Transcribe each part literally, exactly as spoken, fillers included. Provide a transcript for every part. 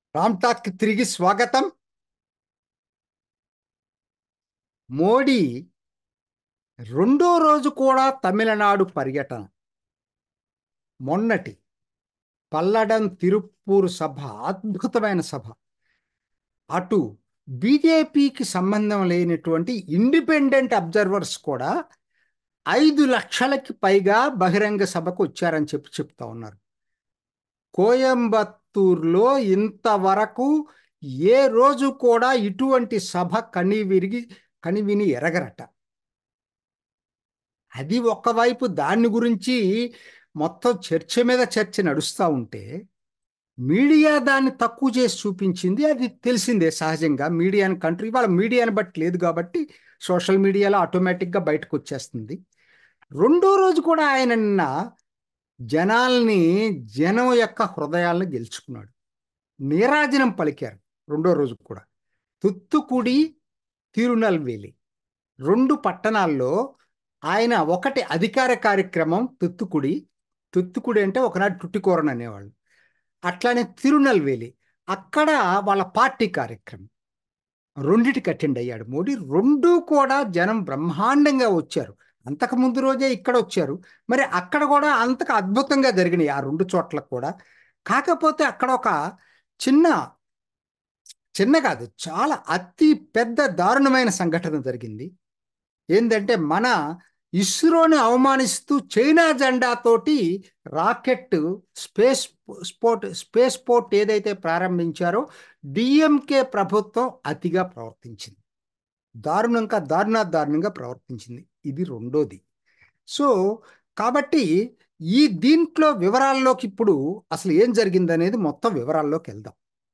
Ram talk కి తిరిగి స్వాగతం. మోడీ రెండో రోజు కూడా తమిళనాడు పర్యటన. మొన్నటి పల్లడం తిరుప్పూరు సభ అద్భుతమైన సభ. అటు బీజేపీకి సంబంధం లేనటువంటి ఇండిపెండెంట్ అబ్జర్వర్స్ కూడా ఐదు లక్షలకి పైగా బహిరంగ సభకు వచ్చారని చెప్పి చెప్తా ఉన్నారు. కోయంబత్తూరులో ఇంతవరకు ఏ రోజు కూడా ఇటువంటి సభ కనివిరిగి కనివిని ఎరగరట. అది ఒకవైపు దాని గురించి మొత్తం చర్చ మీద చర్చ నడుస్తూ ఉంటే మీడియా దాన్ని తక్కువ చేసి చూపించింది. అది తెలిసిందే, సహజంగా మీడియాని కంట్రీ వాళ్ళ మీడియాని బట్టి లేదు కాబట్టి సోషల్ మీడియాలో ఆటోమేటిక్గా బయటకు వచ్చేస్తుంది. రెండో రోజు కూడా ఆయన నిన్న జనాల్ని జనం యొక్క హృదయాలను గెలుచుకున్నాడు. నీరాజనం పలికారు రెండో రోజు కూడా. తుత్తుకుడి, తిరునల్వేలి రెండు పట్టణాల్లో ఆయన ఒకటి అధికార కార్యక్రమం తుత్తుకుడి. తుత్తుకుడి అంటే ఒకనాడు టుట్టికోరన్ అనేవాళ్ళు. అట్లానే తిరునల్వేలి అక్కడ వాళ్ళ పార్టీ కార్యక్రమం. రెండిటికి అటెండ్ అయ్యాడు మోడీ. రెండు కూడా జనం బ్రహ్మాండంగా వచ్చారు. అంతకు ముందు రోజే ఇక్కడ వచ్చారు, మరి అక్కడ కూడా అంతకు అద్భుతంగా జరిగినాయి ఆ రెండు చోట్ల కూడా. కాకపోతే అక్కడ ఒక చిన్న చిన్న కాదు, చాలా అతి పెద్ద దారుణమైన సంఘటన జరిగింది. ఏంటంటే మన ఇస్రోని అవమానిస్తూ చైనా జెండాతోటి rocket space sport space port ఏదైతే ప్రారంభించారో డిఎంకే ప్రభుత్వం అతిగా ప్రవర్తించింది. దారుణంగా దారుణా దారుణంగా ప్రవర్తించింది. ఇది రెండోది. సో కాబట్టి ఈ దీంట్లో వివరాల్లోకి ఇప్పుడు అసలు ఏం జరిగిందనేది మొత్తం వివరాల్లోకి వెళ్దాం.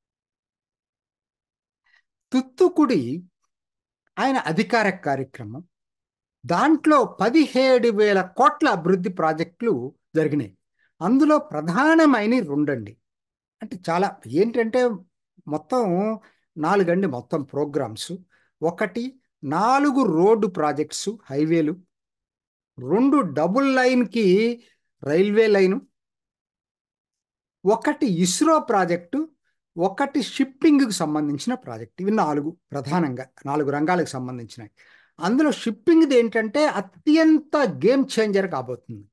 తుత్తుకుడి ఆయన అధికార కార్యక్రమం, దాంట్లో పదిహేడు వేల కోట్ల అభివృద్ధి ప్రాజెక్టులు జరిగినాయి. అందులో ప్రధానమైన రెండండి. అంటే చాలా ఏంటంటే మొత్తం నాలుగండి మొత్తం ప్రోగ్రామ్స్. ఒకటి నాలుగు రోడ్డు ప్రాజెక్ట్స్, హైవేలు. రెండు డబుల్ లైన్కి రైల్వే లైను. ఒకటి ఇస్రో ప్రాజెక్టు. ఒకటి షిప్పింగ్కి సంబంధించిన ప్రాజెక్ట్. ఇవి నాలుగు ప్రధానంగా నాలుగు రంగాలకు సంబంధించినవి. అందులో షిప్పింగ్ది ఏంటంటే అత్యంత గేమ్ చేంజర్ కాబోతుంది.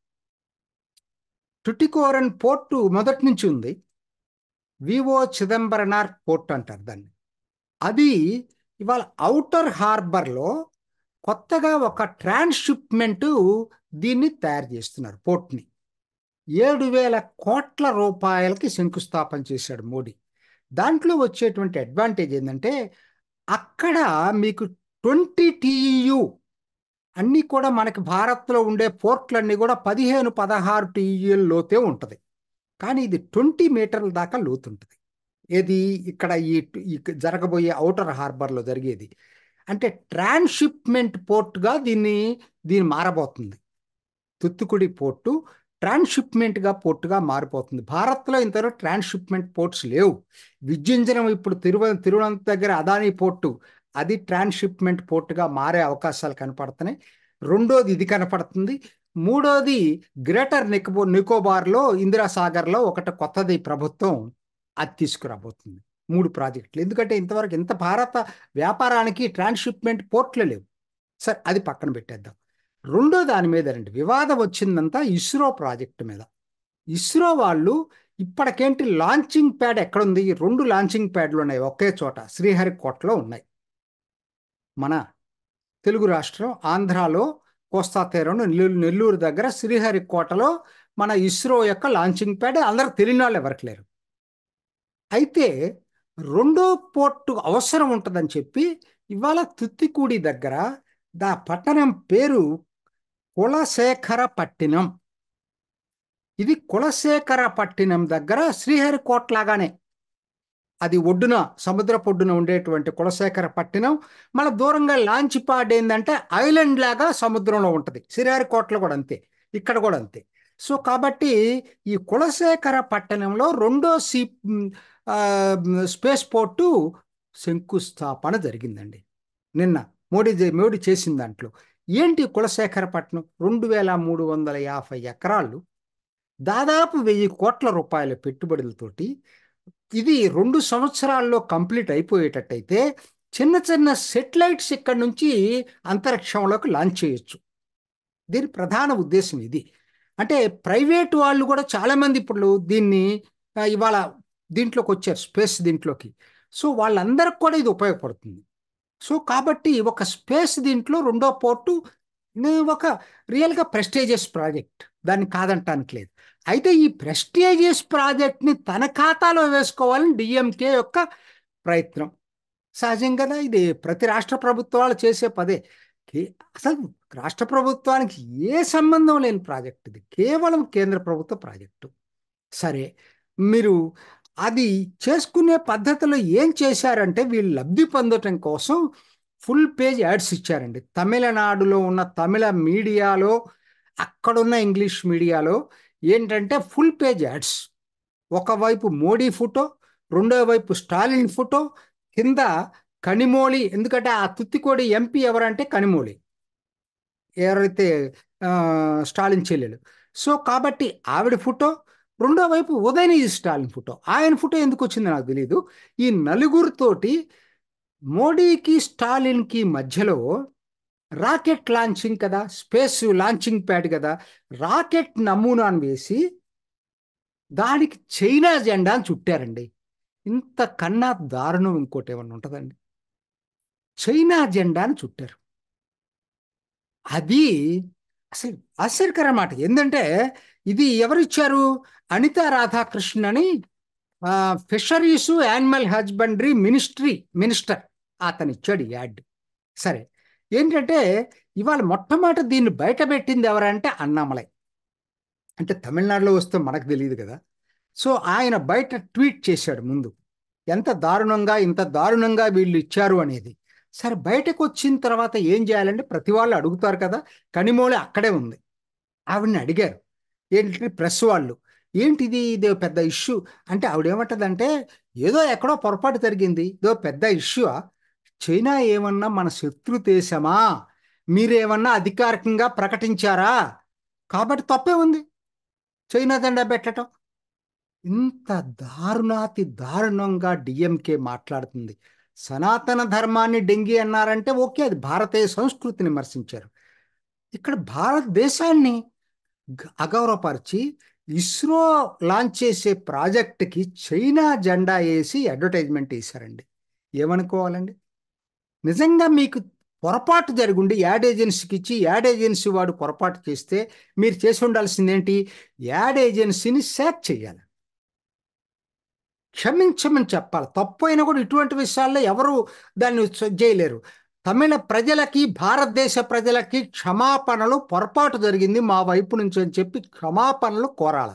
టుటికోరన్ పోర్టు మొదటి నుంచి ఉంది. వివో చిదంబరనార్ పోర్ట్ అంటారు దాన్ని. అది ఇవాళ ఔటర్ హార్బర్లో కొత్తగా ఒక ట్రాన్స్షిప్మెంటు దీన్ని తయారు చేస్తున్నారు, పోర్ట్ని. ఏడు వేల కోట్ల రూపాయలకి శంకుస్థాపన చేశాడు మోడీ. దాంట్లో వచ్చేటువంటి అడ్వాంటేజ్ ఏంటంటే అక్కడ మీకు ట్వంటీ టీయు అన్నీ కూడా మనకి భారత్లో ఉండే పోర్ట్లన్నీ కూడా పదిహేను పదహారు టీయూల లోతే ఉంటుంది. కానీ ఇది ట్వంటీ మీటర్ల దాకా లోతు ఉంటుంది. ఏది ఇక్కడ ఈ ఈ జరగబోయే ఔటర్ హార్బర్లో జరిగేది. అంటే ట్రాన్స్షిప్మెంట్ పోర్ట్గా దీన్ని దీన్ని మారబోతుంది. తుత్తుకుడి పోర్టు ట్రాన్స్షిప్మెంట్గా పోర్టుగా మారిపోతుంది. భారత్లో ఇంతవరకు ట్రాన్స్షిప్మెంట్ పోర్ట్స్ లేవు. విద్యుంజనం ఇప్పుడు తిరువ తిరువనంత దగ్గర అదానీ పోర్టు, అది ట్రాన్స్షిప్మెంట్ పోర్టుగా మారే అవకాశాలు కనపడుతున్నాయి. రెండోది ఇది కనపడుతుంది. మూడోది గ్రేటర్ నికోబో నికోబార్లో ఇందిరాసాగర్లో ఒకటి కొత్తది ప్రభుత్వం అది తీసుకురాబోతుంది. మూడు ప్రాజెక్టులు. ఎందుకంటే ఇంతవరకు ఇంత భారత వ్యాపారానికి ట్రాన్స్షిప్మెంట్ పోర్ట్లు లేవు. సరే, అది పక్కన పెట్టేద్దాం. రెండో దాని మీద రండి. వివాదం వచ్చిందంతా ఇస్రో ప్రాజెక్టు మీద. ఇస్రో వాళ్ళు ఇప్పటికేంటి లాంచింగ్ ప్యాడ్ ఎక్కడుంది? రెండు లాంచింగ్ ప్యాడ్లు ఉన్నాయి ఒకే చోట, శ్రీహరికోటలో ఉన్నాయి. మన తెలుగు రాష్ట్రం ఆంధ్రాలో కోస్తా తీరం నెల్లూరు నెల్లూరు దగ్గర శ్రీహరికోటలో మన ఇస్రో యొక్క లాంచింగ్ ప్యాడ్ అందరికి తెలియని వాళ్ళు ఎవరికి లేరు. అయితే రెండో పోర్టు అవసరం ఉంటుందని చెప్పి ఇవాళ తుత్తికూడి దగ్గర దా పట్టణం పేరు కులశేఖరపట్టినం. ఇది కులశేఖరపట్టినం దగ్గర శ్రీహరికోట లాగానే, అది ఒడ్డున సముద్రపు ఒడ్డున ఉండేటువంటి కులశేఖరపట్టినం. మళ్ళీ దూరంగా లాంచ్ ప్యాడ్ ఏంటంటే ఐలాండ్ లాగా సముద్రంలో ఉంటుంది. శ్రీహరికోటలో కూడా అంతే, ఇక్కడ కూడా అంతే. సో కాబట్టి ఈ కులశేఖరపట్టినంలో రెండో సీ స్పేస్ పోర్టు శంకుస్థాపన జరిగిందండి నిన్న. మోడీ మోడీ చేసిన దాంట్లో ఏంటి కులశేఖరపట్నం రెండు వేల మూడు వందల యాభై ఎకరాలు, దాదాపు వెయ్యి కోట్ల రూపాయల పెట్టుబడులతోటి ఇది రెండు సంవత్సరాల్లో కంప్లీట్ అయిపోయేటట్టయితే చిన్న చిన్న సెటిలైట్స్ ఇక్కడ నుంచి అంతరిక్షంలోకి లాంచ్ చేయొచ్చు. దీని ప్రధాన ఉద్దేశం ఇది. అంటే ప్రైవేట్ వాళ్ళు కూడా చాలామంది ఇప్పుడు దీన్ని ఆ, ఇవాళ దీంట్లోకి వచ్చారు, స్పేస్ దీంట్లోకి. సో వాళ్ళందరికి కూడా ఇది ఉపయోగపడుతుంది. సో కాబట్టి ఒక స్పేస్ దీంట్లో రెండో పోర్టు నే- ఒక రియల్గా ప్రెస్టీజియస్ ప్రాజెక్ట్, దాన్ని కాదంటానికి లేదు. అయితే ఈ ప్రెస్టీజియస్ ప్రాజెక్ట్ని తన ఖాతాలో వేసుకోవాలని డిఎంకే యొక్క ప్రయత్నం. సహజం కదా, ఇది ప్రతి రాష్ట్ర ప్రభుత్వాలు చేసే పదే. కే- అసలు రాష్ట్ర ప్రభుత్వానికి ఏ సంబంధం లేని ప్రాజెక్ట్ ఇది, కేవలం కేంద్ర ప్రభుత్వ ప్రాజెక్టు. సరే, మీరు అది చేసుకునే పద్ధతిలో ఏం చేశారంటే వీళ్ళు లబ్ధి పొందటం కోసం ఫుల్ పేజ్ యాడ్స్ ఇచ్చారండి. తమిళనాడులో ఉన్న తమిళ మీడియాలో, అక్కడున్న ఇంగ్లీష్ మీడియాలో ఏంటంటే ఫుల్ పేజ్ యాడ్స్. ఒకవైపు మోడీ ఫోటో, రెండో వైపు స్టాలిన్ ఫోటో, కింద కనిమోళి, ఎందుకంటే ఆ తుత్తికోడి ఎంపీ ఎవరంటే కనిమోళి, ఎవరైతే ఆ, స్టాలిన్ చెల్లెలు. సో కాబట్టి ఆవిడ ఫోటో, రెండో వైపు ఉదయనిధి స్టాలిన్ ఫోటో. ఆయన ఫోటో ఎందుకు వచ్చిందో నాకు తెలియదు. ఈ నలుగురితోటి మోడీకి స్టాలిన్కి మధ్యలో రాకెట్ లాంచింగ్ కదా, స్పేస్ లాంచింగ్ ప్యాడ్ కదా, రాకెట్ నమూనాను వేసి దానికి చైనా జెండాను చుట్టారండి. ఇంత కన్నా దారుణం ఇంకోటి ఏమన్నా ఉంటుందండి? చైనా జెండాను చుట్టారు. అది అసలు ఆశ్చర్యకరం మాట. ఏంటంటే ఇది ఎవరిచ్చారు? అనితా రాధాకృష్ణన్ అని fisheries animal husbandry ministry minister, అతను ఇచ్చాడు ఈ యాడ్. సరే, ఏంటంటే ఇవాళ మొట్టమొదటి దీన్ని బయట పెట్టింది ఎవరంటే అన్నామలై. అంటే తమిళనాడులో వస్తే మనకు తెలియదు కదా. సో ఆయన బయట ట్వీట్ చేశాడు ముందు, ఎంత దారుణంగా, ఇంత దారుణంగా వీళ్ళు ఇచ్చారు అనేది. సరే, బయటకు వచ్చిన తర్వాత ఏం చేయాలంటే ప్రతి వాళ్ళు అడుగుతారు కదా. కనిమోళి అక్కడే ఉంది, ఆవిడని అడిగారు. ఏంటి ప్రెస్ వాళ్ళు, ఏంటిది, ఇదో పెద్ద ఇష్యూ అంటే ఆవిడ ఏమంటదంటే, ఏదో ఎక్కడో పొరపాటు జరిగింది, ఇదో పెద్ద ఇష్యూ. చైనా ఏమన్నా మన శత్రు దేశమా? మీరేమన్నా అధికారికంగా ప్రకటించారా? కాబట్టి తప్పే ఉంది చైనా జెండా పెట్టడం. ఇంత దారుణాతి దారుణంగా డిఎంకే మాట్లాడుతుంది. సనాతన ధర్మాన్ని డెంగి అన్నారంటే ఓకే, అది భారతీయ సంస్కృతిని విమర్శించారు. ఇక్కడ భారతదేశాన్ని గ- అగౌరవపరిచి ఇస్రో లాంచ్ చేసే ప్రాజెక్టుకి చైనా జెండా వేసి అడ్వర్టైజ్మెంట్ వేశారండి. ఏమనుకోవాలండి? నిజంగా మీకు పొరపాటు జరుగుండి యాడ్ ఏజెన్సీకి ఇచ్చి యాడ్ ఏజెన్సీ వాడు పొరపాటు చేస్తే మీరు చేసి ఉండాల్సిందేంటి? యాడ్ ఏజెన్సీని సేక్ చేయాలి, క్షమించమని చెప్పాలి. తప్పు అయినా కూడా ఇటువంటి విషయాల్లో ఎవరు దాన్ని స- చేయలేరు. తమిళ ప్రజలకి, భారతదేశ ప్రజలకి క్షమాపణలు, పొరపాటు జరిగింది మా వైపు నుంచి అని చెప్పి క్షమాపణలు కోరాలి.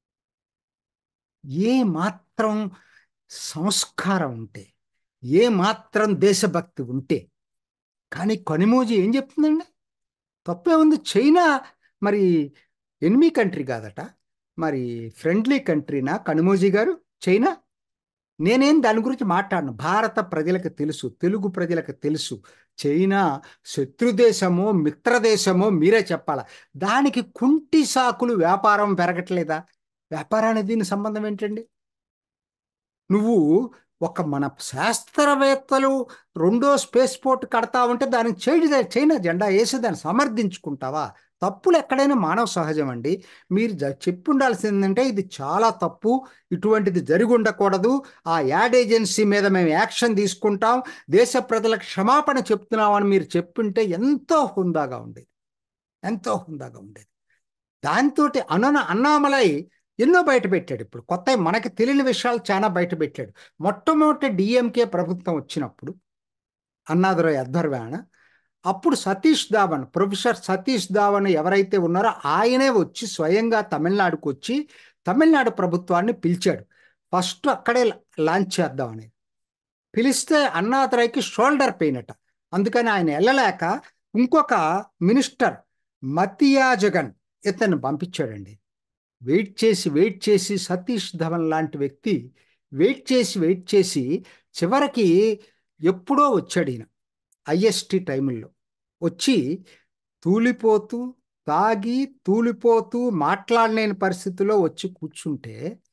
ఏ మాత్రం సంస్కారం ఉంటే, ఏ మాత్రం దేశభక్తి ఉంటే. కానీ కనిమోజీ ఏం చెప్తుందండి? తప్పే ఉంది. చైనా మరి ఎనిమీ కంట్రీ కాదట, మరి ఫ్రెండ్లీ కంట్రీనా కనిమోజీ గారు చైనా? నేనేం దాని గురించి మాట్లాడను. భారత ప్రజలకు తెలుసు, తెలుగు ప్రజలకు తెలుసు, చైనా శత్రుదేశమో మిత్రదేశమో మీరే చెప్పాల. దానికి కుంటి సాకులు వ్యాపారం పెరగట్లేదా? వ్యాపారానికి దీని సంబంధం ఏంటండి? నువ్వు ఒక మన శాస్త్రవేత్తలు రెండో స్పేస్ పోర్ట్ కడతా ఉంటే దానికి చైనా చైనా జెండా వేసి దాన్ని సమర్థించుకుంటావా? తప్పులు ఎక్కడైనా మానవ సహజం అండి. మీరు జ- చెప్పి ఉండాల్సిందంటే ఇది చాలా తప్పు, ఇటువంటిది జరిగి ఉండకూడదు, ఆ యాడ్ ఏజెన్సీ మీద మేము యాక్షన్ తీసుకుంటాం, దేశ ప్రజలకు క్షమాపణ చెప్తున్నామని మీరు చెప్పుంటే ఎంతో హుందాగా ఉండేది, ఎంతో హుందాగా ఉండేది. దాంతో అన్న అన్నామలై ఎన్నో బయట పెట్టాడు. ఇప్పుడు కొత్త మనకి తెలియని విషయాలు చాలా బయట పెట్టాడు. మొట్టమొదటి డిఎంకే ప్రభుత్వం వచ్చినప్పుడు అన్నాదురై అధ్వర్యాన, అప్పుడు సతీష్ ధావన్, ప్రొఫెసర్ సతీష్ ధావన్ ఎవరైతే ఉన్నారో ఆయనే వచ్చి స్వయంగా తమిళనాడుకు వచ్చి తమిళనాడు ప్రభుత్వాన్ని పిలిచాడు. ఫస్ట్ అక్కడే లాంచ్ చేద్దామని పిలిస్తే అన్నాదురైకి షోల్డర్ పెయిన్ అట. అందుకని ఆయన వెళ్ళలేక ఇంకొక మినిస్టర్ మతియా జగన్ ఇతన్ని పంపించాడండి. వెయిట్ చేసి వెయిట్ చేసి సతీష్ ధవన్ లాంటి వ్యక్తి వెయిట్ చేసి వెయిట్ చేసి చివరికి ఎప్పుడో వచ్చాడు ఈయన. ఐఎస్టి టైముల్లో వచ్చి తూలిపోతూ, తాగి తూలిపోతూ, మాట్లాడలేని పరిస్థితిలో వచ్చి కూర్చుంటే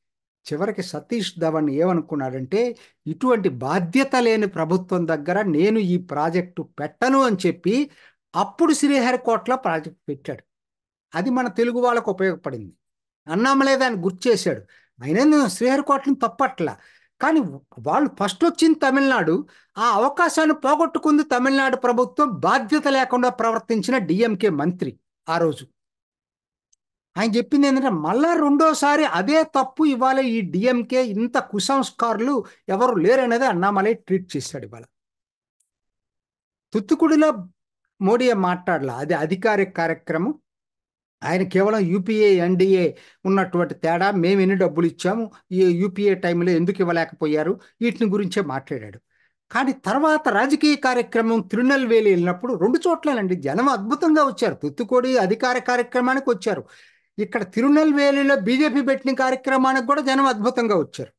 చివరికి సతీష్ ధవన్ ఏమనుకున్నాడంటే, ఇటువంటి బాధ్యత లేని ప్రభుత్వం దగ్గర నేను ఈ ప్రాజెక్టు పెట్టను అని చెప్పి అప్పుడు శ్రీహరికోటలో ప్రాజెక్ట్ పెట్టాడు. అది మన తెలుగు వాళ్ళకు ఉపయోగపడింది. అన్నామలై దాన్ని గుర్తు చేశాడు. అయినా నేను శ్రీహరికోటను తప్పట్లా. కానీ వాళ్ళు ఫస్ట్ వచ్చింది తమిళనాడు. ఆ అవకాశాన్ని పోగొట్టుకుంది తమిళనాడు ప్రభుత్వం, బాధ్యత లేకుండా ప్రవర్తించిన డిఎంకే మంత్రి ఆ రోజు. ఆయన చెప్పింది ఏంటంటే, మళ్ళా రెండోసారి అదే తప్పు ఇవాళ ఈ డిఎంకే ఇంత కుసంస్కారులు ఎవరు లేరనేది అన్నామలై ట్వీట్ చేశాడు ఇవాళ. తుత్తుకుడిలో మోడీ మాట్లాడలా, అది అధికారిక కార్యక్రమం. ఆయన కేవలం యూపీఏ ఎన్డీఏ ఉన్నటువంటి తేడా, మేము ఎన్ని డబ్బులు ఇచ్చాము, ఈ యూపీఏ టైంలో ఎందుకు ఇవ్వలేకపోయారు, వీటిని గురించే మాట్లాడాడు. కానీ తర్వాత రాజకీయ కార్యక్రమం తిరునెల్వేలి వెళ్ళినప్పుడు రెండు చోట్లనండి జనం అద్భుతంగా వచ్చారు. తుత్తుకోడి అధికార కార్యక్రమానికి వచ్చారు. ఇక్కడ తిరునెల్వేలిలో బీజేపీ పెట్టిన కార్యక్రమానికి కూడా జనం అద్భుతంగా వచ్చారు.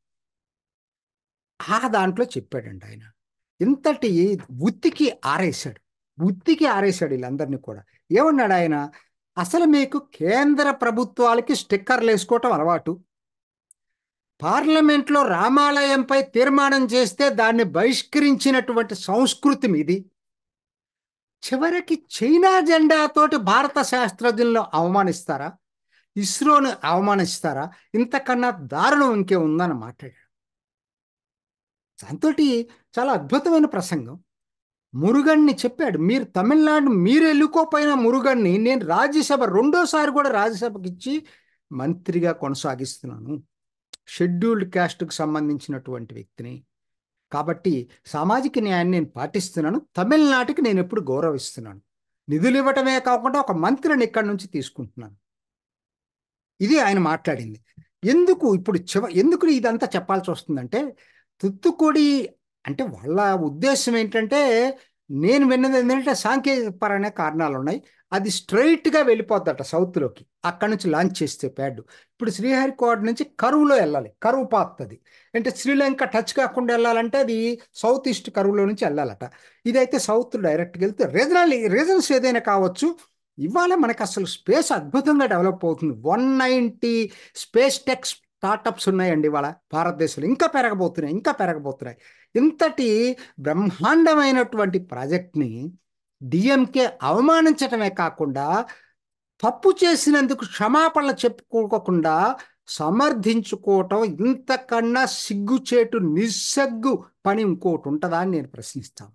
ఆ దాంట్లో చెప్పాడండి ఆయన. ఇంతటి ఉత్తికి ఆరేశాడు, ఉత్తికి ఆరేశాడు వీళ్ళందరినీ కూడా. ఏమన్నాడు ఆయన, అసలు మీకు కేంద్ర ప్రభుత్వాలకి స్టిక్కర్లు వేసుకోవటం అలవాటు. పార్లమెంట్లో రామాలయంపై తీర్మానం చేస్తే దాన్ని బహిష్కరించినటువంటి సంస్కృతి మీది. చివరికి చైనా జెండాతోటి భారత శాస్త్రజ్ఞులను అవమానిస్తారా, ఇస్రోను అవమానిస్తారా? ఇంతకన్నా దారుణం ఇంకే ఉందని మాట్లాడాడు. దాంతో చాలా అద్భుతమైన ప్రసంగం. మురుగన్ని చెప్పాడు, మీరు తమిళనాడు మీరు వెళ్ళుకోపోయిన మురుగన్ని నేను రాజ్యసభ రెండోసారి కూడా రాజ్యసభకి ఇచ్చి మంత్రిగా కొనసాగిస్తున్నాను. షెడ్యూల్డ్ క్యాస్ట్కు సంబంధించినటువంటి వ్యక్తిని కాబట్టి సామాజిక న్యాయాన్ని నేను పాటిస్తున్నాను. తమిళనాటికి నేను ఎప్పుడు గౌరవిస్తున్నాను. నిధులు ఇవ్వటమే కాకుండా ఒక మంత్రిని ఇక్కడి నుంచి తీసుకుంటున్నాను. ఇది ఆయన మాట్లాడింది. ఎందుకు ఇప్పుడు చివ ఎందుకు ఇదంతా చెప్పాల్సి వస్తుందంటే, తుత్తుకుడి అంటే వాళ్ళ ఉద్దేశం ఏంటంటే, నేను విన్నది ఏంటంటే సాంకేతిక పరమైన కారణాలు ఉన్నాయి. అది స్ట్రైట్గా వెళ్ళిపోద్దట సౌత్లోకి, అక్కడి నుంచి లాంచ్ చేస్తే ప్యాడ్. ఇప్పుడు శ్రీహరికోట నుంచి కరువులో వెళ్ళాలి, కరువు పాత్ అది. అంటే శ్రీలంక టచ్ కాకుండా వెళ్ళాలంటే అది సౌత్ ఈస్ట్ కరువులో నుంచి వెళ్ళాలట. ఇదైతే సౌత్ డైరెక్ట్గా వెళ్తే రీజనల్ రీజన్స్ ఏదైనా కావచ్చు. ఇవాళ మనకు అసలు స్పేస్ అద్భుతంగా డెవలప్ అవుతుంది. One ninety space tech startups ఉన్నాయండి ఇవాళ భారతదేశంలో. ఇంకా పెరగబోతున్నాయి, ఇంకా పెరగబోతున్నాయి. ఇంతటి బ్రహ్మాండమైనటువంటి ప్రాజెక్ట్ని డిఎంకే అవమానించటమే కాకుండా, తప్పు చేసినందుకు క్షమాపణలు చెప్పుకోకుండా సమర్థించుకోవటం ఇంతకన్నా సిగ్గుచేటు నిస్సగ్గు పని ఇంకోటి ఉంటుందా అని నేను ప్రశ్నిస్తాను.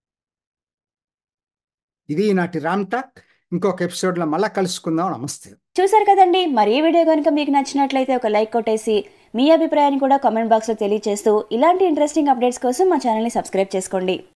ఇది నాటి రామ్ టాక్. ఇంకొక ఎపిసోడ్లో మళ్ళీ కలుసుకుందాం. నమస్తే. చూసారు కదండి, మరి ఈ వీడియో కనుక మీకు నచ్చినట్లయితే ఒక లైక్ కొట్టేసి మీ అభిప్రాయాన్ని కూడా కామెంట్ బాక్స్లో తెలియజేస్తూ ఇలాంటి ఇంట్రెస్టింగ్ అప్డేట్స్ కోసం మా ఛానల్ని సబ్స్క్రైబ్ చేసుకోండి.